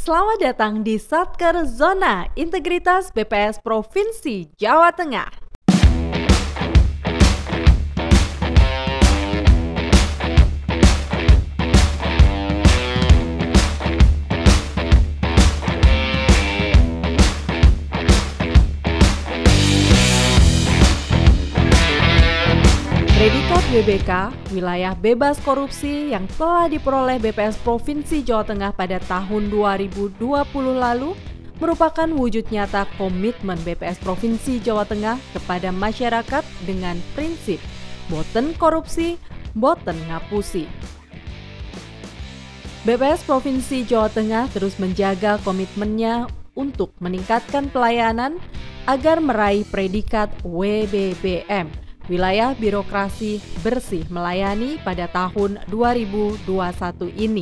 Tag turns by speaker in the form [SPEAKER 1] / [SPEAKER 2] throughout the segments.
[SPEAKER 1] Selamat datang di Satker Zona Integritas BPS Provinsi Jawa Tengah. Predikat WBK, wilayah bebas korupsi yang telah diperoleh BPS Provinsi Jawa Tengah pada tahun 2020 lalu merupakan wujud nyata komitmen BPS Provinsi Jawa Tengah kepada masyarakat dengan prinsip boten korupsi, boten ngapusi. BPS Provinsi Jawa Tengah terus menjaga komitmennya untuk meningkatkan pelayanan agar meraih predikat WBBM, Wilayah Birokrasi Bersih Melayani pada tahun 2021 ini.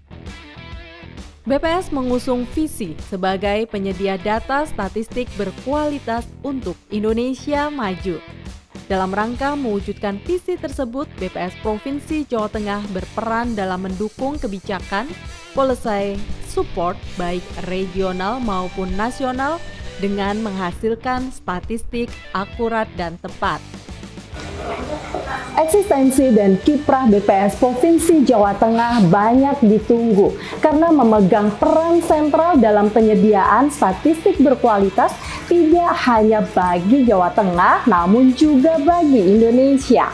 [SPEAKER 1] BPS mengusung visi sebagai penyedia data statistik berkualitas untuk Indonesia maju. Dalam rangka mewujudkan visi tersebut, BPS Provinsi Jawa Tengah berperan dalam mendukung kebijakan, policy, support baik regional maupun nasional dengan menghasilkan statistik akurat dan tepat.
[SPEAKER 2] Eksistensi dan kiprah BPS Provinsi Jawa Tengah banyak ditunggu karena memegang peran sentral dalam penyediaan statistik berkualitas tidak hanya bagi Jawa Tengah namun juga bagi Indonesia.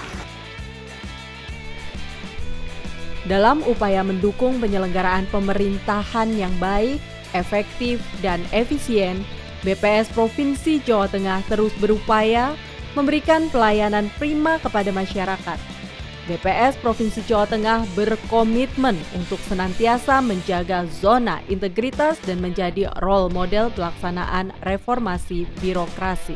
[SPEAKER 1] Dalam upaya mendukung penyelenggaraan pemerintahan yang baik, efektif, dan efisien, BPS Provinsi Jawa Tengah terus berupaya memberikan pelayanan prima kepada masyarakat. BPS Provinsi Jawa Tengah berkomitmen untuk senantiasa menjaga zona integritas dan menjadi role model pelaksanaan reformasi birokrasi.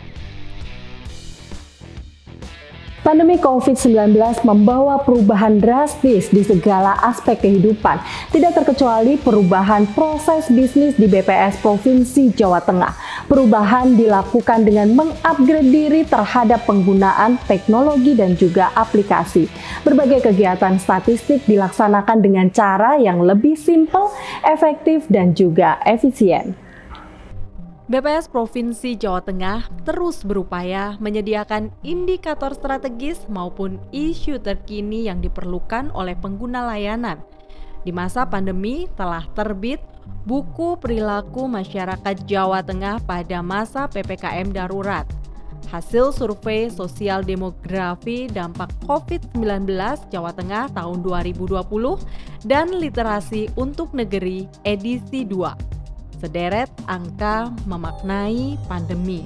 [SPEAKER 2] Pandemi COVID-19 membawa perubahan drastis di segala aspek kehidupan, tidak terkecuali perubahan proses bisnis di BPS Provinsi Jawa Tengah. Perubahan dilakukan dengan mengupgrade diri terhadap penggunaan teknologi dan juga aplikasi. Berbagai kegiatan statistik dilaksanakan dengan cara yang lebih simpel, efektif, dan juga efisien.
[SPEAKER 1] BPS Provinsi Jawa Tengah terus berupaya menyediakan indikator strategis maupun isu terkini yang diperlukan oleh pengguna layanan. Di masa pandemi telah terbit buku perilaku masyarakat Jawa Tengah pada masa PPKM darurat. Hasil survei sosial demografi dampak COVID-19 Jawa Tengah tahun 2020 dan literasi untuk negeri edisi 2. Sederet angka memaknai pandemi.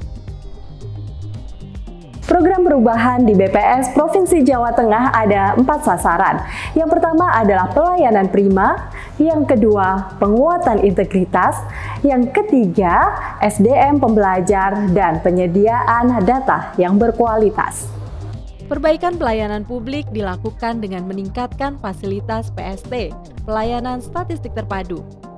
[SPEAKER 2] Program perubahan di BPS Provinsi Jawa Tengah ada 4 sasaran. Yang pertama adalah pelayanan prima, yang kedua penguatan integritas, yang ketiga SDM pembelajar dan penyediaan data yang berkualitas.
[SPEAKER 1] Perbaikan pelayanan publik dilakukan dengan meningkatkan fasilitas PST, pelayanan statistik terpadu.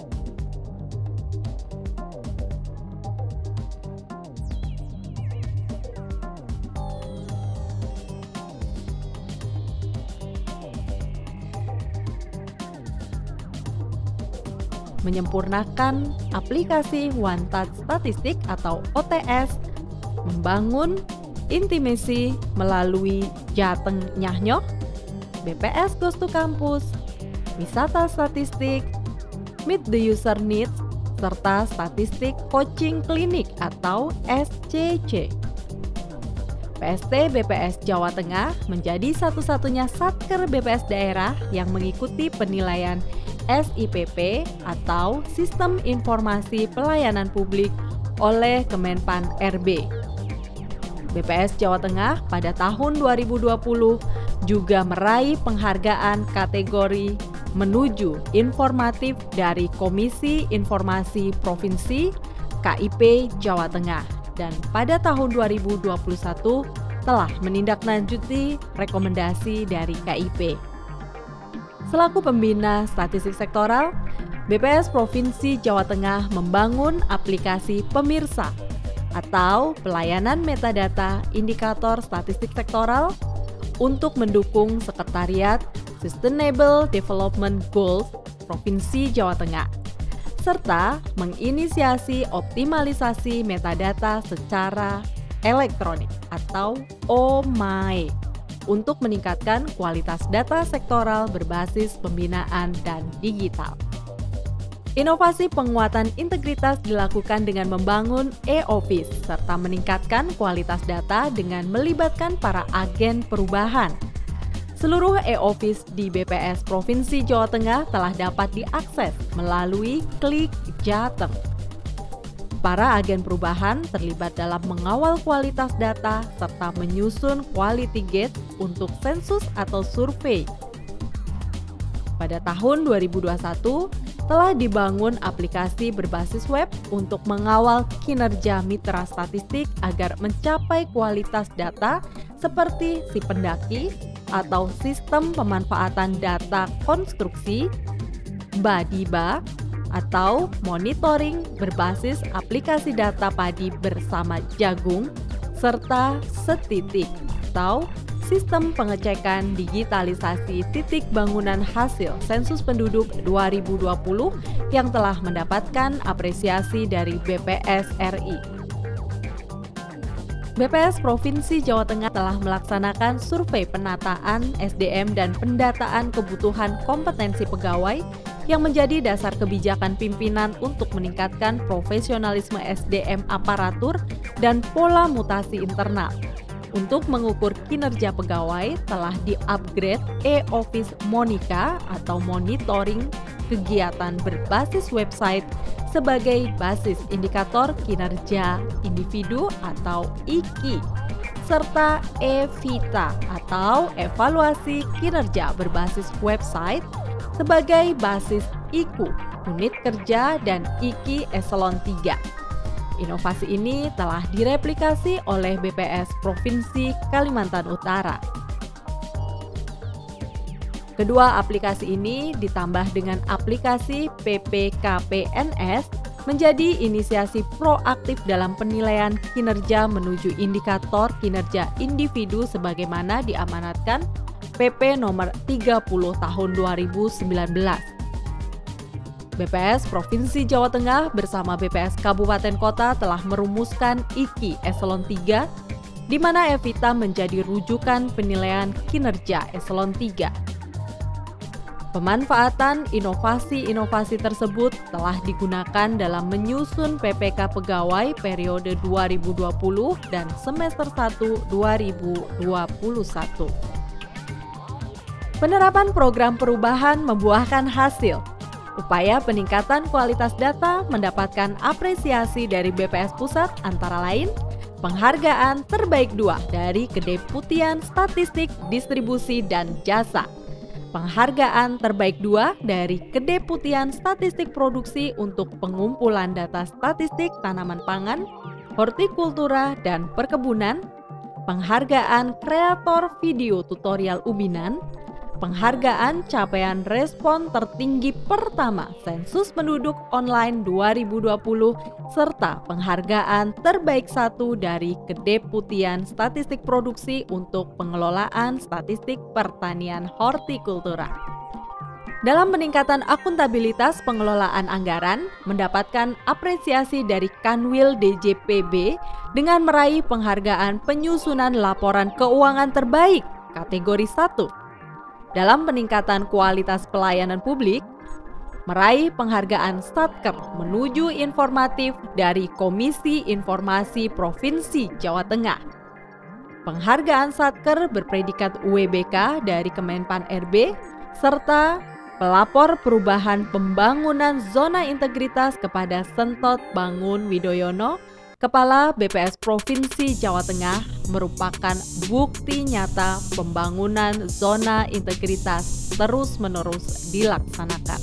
[SPEAKER 1] Menyempurnakan aplikasi One Touch Statistik atau OTS, membangun intimasi melalui Jateng Nyahnyok, BPS Goes to Campus, wisata statistik, Meet the User Needs, serta statistik coaching klinik atau SCC. PST BPS Jawa Tengah menjadi satu-satunya satker BPS daerah yang mengikuti penilaian SIPP atau Sistem Informasi Pelayanan Publik oleh Kemenpan RB. BPS Jawa Tengah pada tahun 2020 juga meraih penghargaan kategori menuju informatif dari Komisi Informasi Provinsi KIP Jawa Tengah dan pada tahun 2021 telah menindaklanjuti rekomendasi dari KIP. Selaku pembina statistik sektoral, BPS Provinsi Jawa Tengah membangun aplikasi pemirsa atau pelayanan metadata indikator statistik sektoral untuk mendukung Sekretariat Sustainable Development Goals Provinsi Jawa Tengah. serta menginisiasi optimalisasi metadata secara elektronik atau OMAE untuk meningkatkan kualitas data sektoral berbasis pembinaan dan digital. Inovasi penguatan integritas dilakukan dengan membangun e-office serta meningkatkan kualitas data dengan melibatkan para agen perubahan. Seluruh e-office di BPS Provinsi Jawa Tengah telah dapat diakses melalui Klik Jateng. Para agen perubahan terlibat dalam mengawal kualitas data serta menyusun quality gate untuk sensus atau survei. Pada tahun 2021, telah dibangun aplikasi berbasis web untuk mengawal kinerja mitra statistik agar mencapai kualitas data seperti si pendaki atau sistem pemanfaatan data konstruksi, BADIBA, atau monitoring berbasis aplikasi data padi bersama jagung, serta setitik atau sistem pengecekan digitalisasi titik bangunan hasil sensus penduduk 2020 yang telah mendapatkan apresiasi dari BPS RI. BPS Provinsi Jawa Tengah telah melaksanakan survei penataan SDM dan pendataan kebutuhan kompetensi pegawai yang menjadi dasar kebijakan pimpinan untuk meningkatkan profesionalisme SDM aparatur dan pola mutasi internal. Untuk mengukur kinerja pegawai, telah di-upgrade e-office Monika atau monitoring kegiatan berbasis website sebagai basis indikator kinerja individu atau IKI, serta e-Vita atau evaluasi kinerja berbasis website sebagai basis IKU, unit kerja dan IKI eselon 3. Inovasi ini telah direplikasi oleh BPS Provinsi Kalimantan Utara. Kedua aplikasi ini ditambah dengan aplikasi PPKPNS menjadi inisiasi proaktif dalam penilaian kinerja menuju indikator kinerja individu sebagaimana diamanatkan PP nomor 30 tahun 2019. BPS Provinsi Jawa Tengah bersama BPS Kabupaten Kota telah merumuskan IKI eselon 3, di mana e-Vita menjadi rujukan penilaian kinerja eselon 3. Pemanfaatan inovasi-inovasi tersebut telah digunakan dalam menyusun PPK pegawai periode 2020 dan semester 1 2021. Penerapan program perubahan membuahkan hasil. Upaya peningkatan kualitas data mendapatkan apresiasi dari BPS Pusat antara lain penghargaan terbaik 2 dari Kedeputian Statistik Distribusi dan Jasa, penghargaan terbaik 2 dari Kedeputian Statistik Produksi untuk pengumpulan data statistik tanaman pangan, hortikultura, dan perkebunan, penghargaan kreator video tutorial ubinan, penghargaan capaian respon tertinggi pertama Sensus Penduduk Online 2020, serta penghargaan terbaik 1 dari Kedeputian Statistik Produksi untuk pengelolaan statistik pertanian hortikultura. Dalam peningkatan akuntabilitas pengelolaan anggaran, mendapatkan apresiasi dari Kanwil DJPB dengan meraih penghargaan penyusunan laporan keuangan terbaik kategori 1. Dalam peningkatan kualitas pelayanan publik, meraih penghargaan Satker menuju informatif dari Komisi Informasi Provinsi Jawa Tengah. Penghargaan Satker berpredikat UWBK dari Kemenpan RB, serta pelapor perubahan pembangunan zona integritas kepada Sentot Bangun Widoyono, Kepala BPS Provinsi Jawa Tengah, merupakan bukti nyata pembangunan zona integritas terus-menerus dilaksanakan.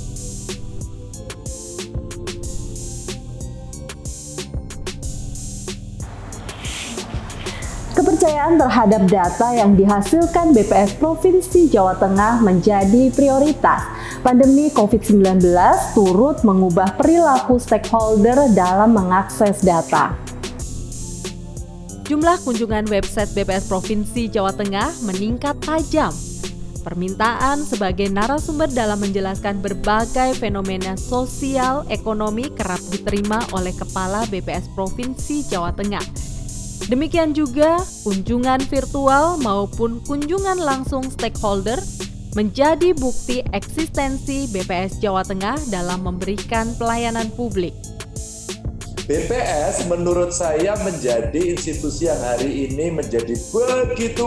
[SPEAKER 2] Kepercayaan terhadap data yang dihasilkan BPS Provinsi Jawa Tengah menjadi prioritas. Pandemi COVID-19 turut mengubah perilaku stakeholder dalam mengakses data.
[SPEAKER 1] Jumlah kunjungan website BPS Provinsi Jawa Tengah meningkat tajam. Permintaan sebagai narasumber dalam menjelaskan berbagai fenomena sosial ekonomi kerap diterima oleh Kepala BPS Provinsi Jawa Tengah. Demikian juga kunjungan virtual maupun kunjungan langsung stakeholder menjadi bukti eksistensi BPS Jawa Tengah dalam memberikan pelayanan publik.
[SPEAKER 3] BPS menurut saya menjadi institusi yang hari ini menjadi begitu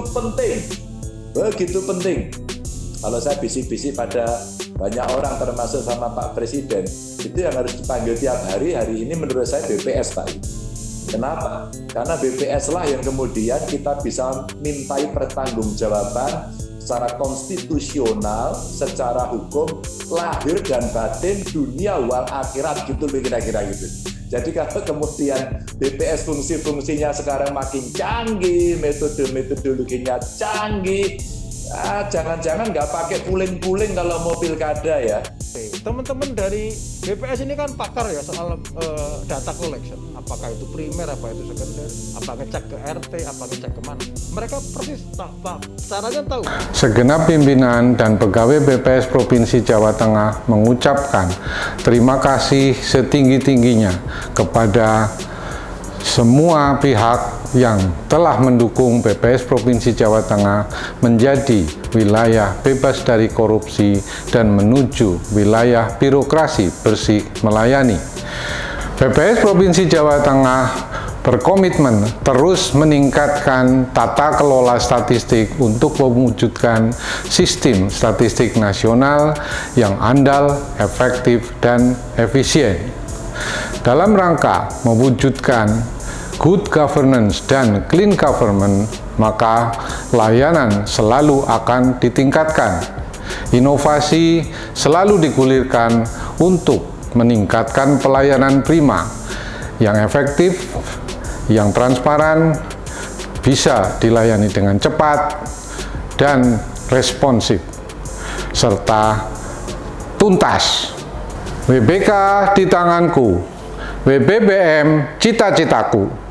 [SPEAKER 3] penting. Kalau saya bisik-bisik pada banyak orang termasuk sama Pak Presiden, itu yang harus dipanggil tiap hari ini menurut saya BPS, Pak. Kenapa? Karena BPS lah yang kemudian kita bisa mintai pertanggungjawaban secara konstitusional, secara hukum, lahir dan batin, dunia wal akhirat, gitu kira-kira gitu. Jadi kalau kemudian BPS fungsi-fungsinya sekarang makin canggih, metode-metodologinya canggih, jangan-jangan nggak pakai puling-puling kalau mau pilkada ya.
[SPEAKER 4] Teman-teman dari BPS ini kan pakar ya soal data collection, apakah itu primer, apa itu sekunder, apa ngecek ke RT, apa ngecek kemana. Mereka persis caranya tahu.
[SPEAKER 5] Segenap pimpinan dan pegawai BPS Provinsi Jawa Tengah mengucapkan terima kasih setinggi-tingginya kepada semua pihak yang telah mendukung BPS Provinsi Jawa Tengah menjadi wilayah bebas dari korupsi dan menuju wilayah birokrasi bersih melayani. BPS Provinsi Jawa Tengah berkomitmen terus meningkatkan tata kelola statistik untuk mewujudkan sistem statistik nasional yang andal, efektif, dan efisien. Dalam rangka mewujudkan good governance dan clean government, maka layanan selalu akan ditingkatkan. Inovasi selalu digulirkan untuk meningkatkan pelayanan prima yang efektif, yang transparan, bisa dilayani dengan cepat dan responsif, serta tuntas. WBK di tanganku, WBBM cita-citaku.